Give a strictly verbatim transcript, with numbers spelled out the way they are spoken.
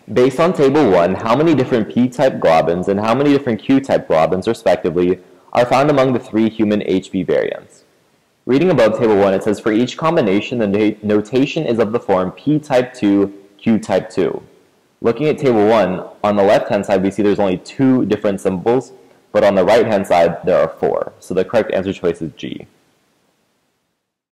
Based on Table one, how many different P-type globins and how many different Q-type globins, respectively, are found among the three human H B variants? Reading above Table one, it says for each combination, the notation is of the form P type two, Q type two. Looking at Table one, on the left-hand side, we see there's only two different symbols, but on the right-hand side, there are four. So the correct answer choice is G.